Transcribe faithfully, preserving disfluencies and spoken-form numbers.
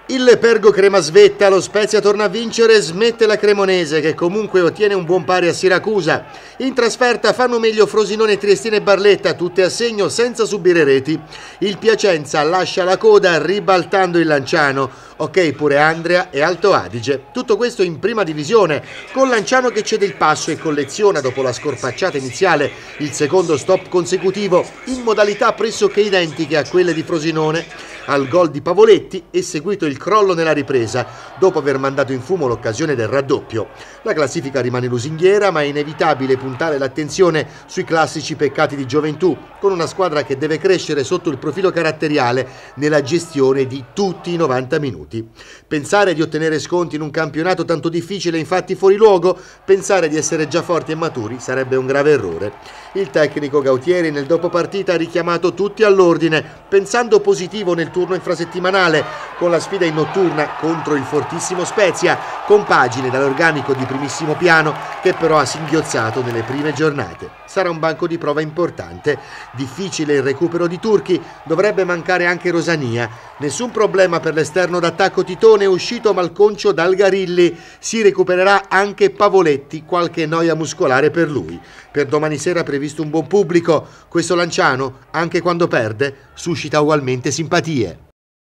Il Pergo Crema svetta, lo Spezia torna a vincere, smette la Cremonese che comunque ottiene un buon pari a Siracusa. In trasferta fanno meglio Frosinone, Triestina e Barletta, tutte a segno senza subire reti. Il Piacenza lascia la coda ribaltando il Lanciano. Ok pure Andria e Alto Adige. Tutto questo in prima divisione, con Lanciano che cede il passo e colleziona dopo la scorpacciata iniziale il secondo stop consecutivo in modalità pressoché identiche a quelle di Frosinone. Al gol di Pavoletti è seguito il crollo nella ripresa, dopo aver mandato in fumo l'occasione del raddoppio. La classifica rimane lusinghiera, ma è inevitabile puntare l'attenzione sui classici peccati di gioventù, con una squadra che deve crescere sotto il profilo caratteriale nella gestione di tutti i novanta minuti. Pensare di ottenere sconti in un campionato tanto difficile, infatti fuori luogo, pensare di essere già forti e maturi sarebbe un grave errore. Il tecnico Gautieri nel dopopartita ha richiamato tutti all'ordine, pensando positivo nel turno infrasettimanale, con la sfida in notturna contro il fortissimo Spezia, compagine dall'organico di primissimo piano che però ha singhiozzato nelle prime giornate. Sarà un banco di prova importante, difficile il recupero di Turchi, dovrebbe mancare anche Rosania. Nessun problema per l'esterno d'attacco Titone, uscito malconcio dal Garilli, si recupererà anche Pavoletti, qualche noia muscolare per lui. Per domani sera è previsto un buon pubblico, questo Lanciano, anche quando perde, suscita ugualmente simpatie.